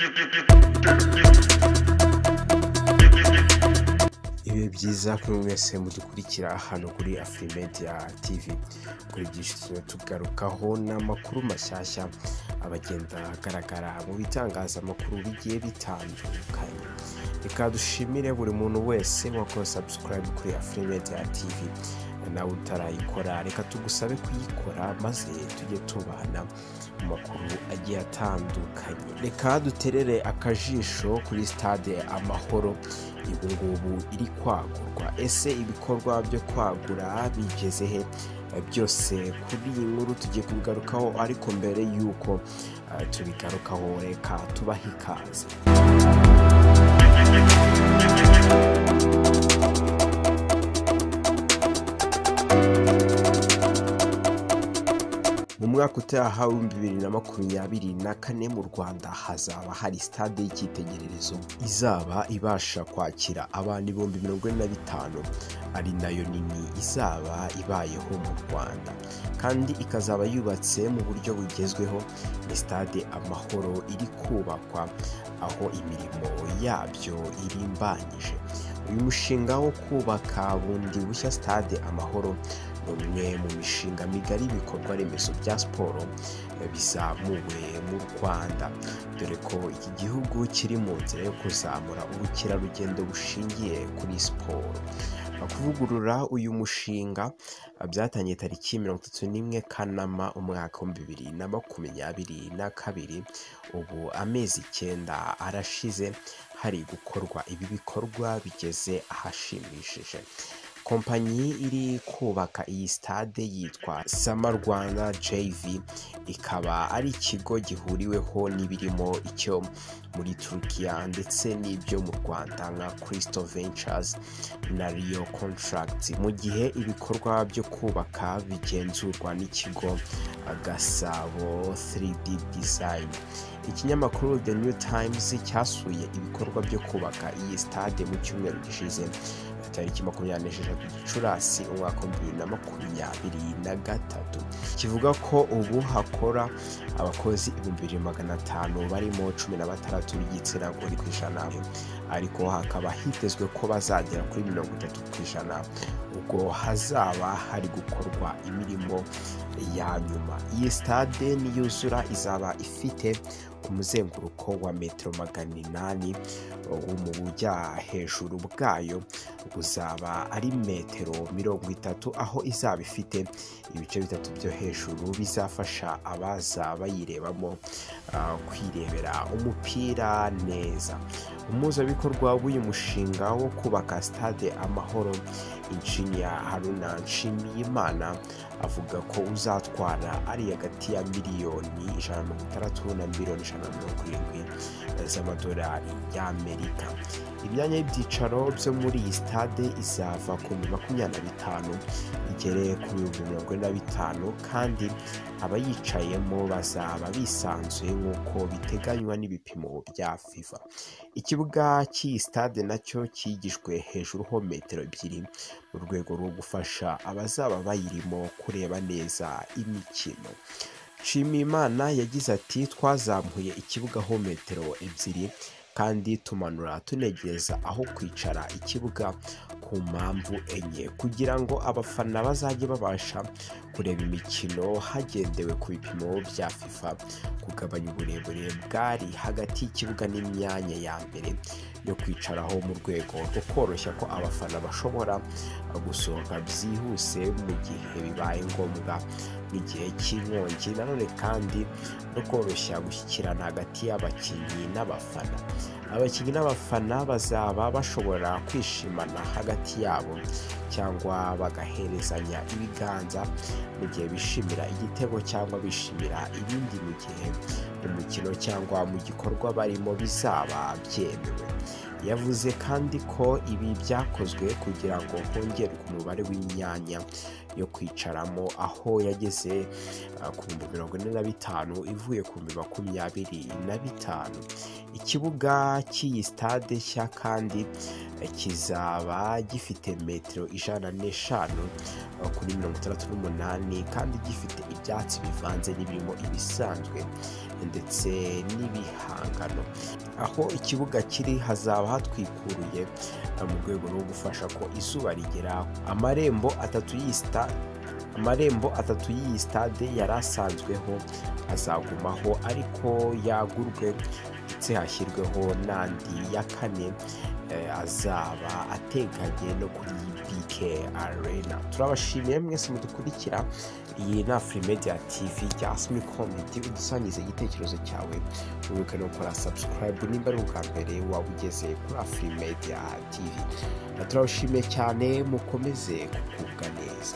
Ibihe byiza kuri mwese mudukurikira hano kuri AFRIMEDIA TV. Kuri byinshi tugarukaho n'amakuru mashyashya abagenda agaragara mu bitangazamakuru bigiye bitandukanye. Reka dushimire buri muntu wese wakoze subscribe kuri AFRIMEDIA TV. Nawe utarayikora reka tugusabe kuyikora maze tujye tubana mu makuru agiye atandukanye. Reka duterere akajisho kuri Sitade Amahoro ngubu iri kwagurwa. Ese ibikorwa byo kwagura bigeze he? Byose kuri iyi nkuru tugiye kubigarukaho, ariko mbere yuko tubigarukaho reka tubahe ikaze. Mu mwaka utaha wa 2024 mu Rwanda hazaba hari stade y'icyitegererezo izaba ibasha kwakira abantu 45,000, ari nayo nini izaba ibayeho mu Rwanda kandi ikazaba yubatse mu buryo bugezweho. Ni Stade Amahoro iri kubakwa aho imirimo yabyo irimbanyije. Uyu mushinga wo kubaka bundi bushya Stade Amahoro umwe mu mishinga migari ibikorwa remezo bya siporo bizamuwe mu Rwanda, dore ko iki gihugu kiri mu nzira yo kuzamura ubukerarugendo bushingiye kuri siporo. Kuvugurura uyu mushinga byatangiye tariki 31 Kanama umwaka wa 2022. Ubu amezi 9 arashize hari gukorwa ibi bikorwa bigeze ahashimishije. Kompanyi iri kubaka iyi stade yitwa Rwanda JV, ikaba ari ikigo gihuriweho n'ibirimo icyo muri Turkiya ndetse n'ibyo mu Rwanda nka Crystal Ventures na Rio Contracts, mu gihe ibikorwa byo kubaka bigenzurwa n'ikigo Gasabo 3D Design. Ikinyamakuru The New Times cyasuye ibikorwa byo kubaka iyi stade mu cyumweru gishize tariki 26 Gicurasi umwaka wa 2023, kivuga ko ubu hakora abakozi 2,500 barimo 16 b'igitsina gore ku ijana, ariko hakaba hitezwe ko bazagera kuri 30% ubwo hazaba hari gukorwa imirimo ya nyuma. Iyi stade niyuzura izaba ifite umuzenguruko wa metero 800 wo mu bujya hejuru bwayo buzaba ari metero 30, aho izaba ifite ibice bitatu byo hejuru bizafasha abaza bayirebamo kwirebera umupira neza. Umuhuzabikorwa w'uyu mushinga wo kubaka Stade Amahoro, Injinia Haruna Nshimiyimana, avuga ko uzatwara ari hagati ya miliyoni 160 na miliyoni 170 z'amadolari y'Amerika. Imyanya y'ibyicaro byo muri iyi stade izava ku 25 igere ku 45, kandi abayicayemo bazaba bisanzuye nk'uko biteganywa n'ibipimo bya FIFA. Ikibuga cy'iyi stade nacyo kigijwe hejuru ho metero 2 mu rwego rwo gufasha abazaba bayirimo kureba neza imikino. Nshimiyimana yagize ati, twazamuye ikibuga ho metero 2 kandi tumanura tunegeza aho kwicara ikibuga ku mpamvu enye, kugira ngo abafana bazajye babasha kureba imikino hagendewe ku bipimo bya FIFA, kugabanya uburebure bwari hagati y'ikibuga n'imyanya ya mbere yo kwicaraho mu rwego rwo koroshya ko abafana bashobora gusohoka byihuse mu gihe bibaye ngombwa n'igihe cy'inkongi, nanone kandi no koroshya gushyikirana hagati y'abakinnyi n'abafana. Abakinnyi n'abafana bazaba bashobora kwishimana hagati yabo cyangwa bagaherezanya ibiganza mu gihe bishimira igitego cyangwa bishimira ibindi mu gihe umukino cyangwa mu gikorwa barimo bizaba byemewe. yavuze kandi ko ibi byakozwe kugira ngo hongerwe umubare w'imyanya yo kwicaramo, aho yageze ku 45 ivuye ku 25. Ikibuga cy'iyi stade nshya kandi kizaba gifite metero 105 kuri 68 kandi gifite ibyatsi bivanze n'ibirimo ibisanzwe ndetse n'ibihangano. Aho ikibuga kiri hazaba hatwikuruye mu rwego rwo gufasha ko izuba rigera. Amarembo atatu y'iyi stade yari asanzweho azagumaho ariko yagurwe ndetse hashyirweho n'andi ya 4 azaba ateganye no kuri BK Arena. Turabashimiye mwese mudukurikira. Iyi ni AFRIMEDIA TV Jasmine Comedy. Udusangize igitekerezo cyawe, wibuke no gukora subscribe nimba ari ubwa mbere waba ugeze kuri AFRIMEDIA TV. Turabashimiye cyane, mukomeze kugubwa neza.